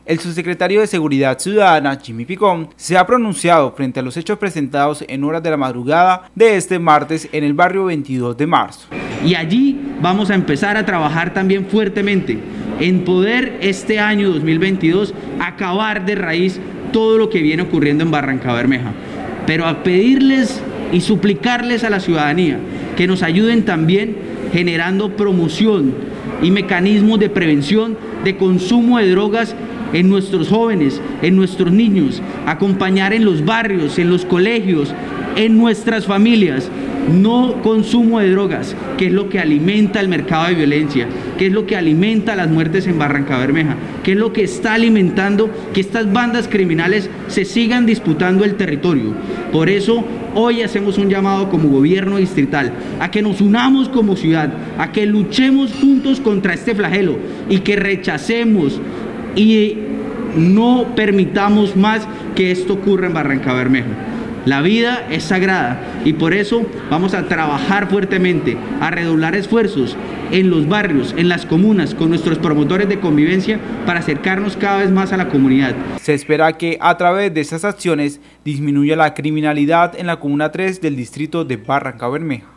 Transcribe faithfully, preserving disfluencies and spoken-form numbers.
El subsecretario de Seguridad Ciudadana, Jimmy Picón, se ha pronunciado frente a los hechos presentados en horas de la madrugada de este martes en el barrio veintidós de marzo. Y allí vamos a empezar a trabajar también fuertemente en poder este año dos mil veintidós acabar de raíz todo lo que viene ocurriendo en Barrancabermeja. Pero a pedirles y suplicarles a la ciudadanía que nos ayuden también generando promoción y mecanismos de prevención de consumo de drogas en nuestros jóvenes, en nuestros niños, acompañar en los barrios, en los colegios, en nuestras familias. No consumo de drogas, que es lo que alimenta el mercado de violencia, que es lo que alimenta las muertes en Barrancabermeja, que es lo que está alimentando que estas bandas criminales se sigan disputando el territorio. Por eso hoy hacemos un llamado como gobierno distrital a que nos unamos como ciudad, a que luchemos juntos contra este flagelo y que rechacemos y no permitamos más que esto ocurra en Barrancabermeja. La vida es sagrada y por eso vamos a trabajar fuertemente, a redoblar esfuerzos en los barrios, en las comunas, con nuestros promotores de convivencia para acercarnos cada vez más a la comunidad. Se espera que a través de estas acciones disminuya la criminalidad en la Comuna tres del distrito de Barrancabermeja.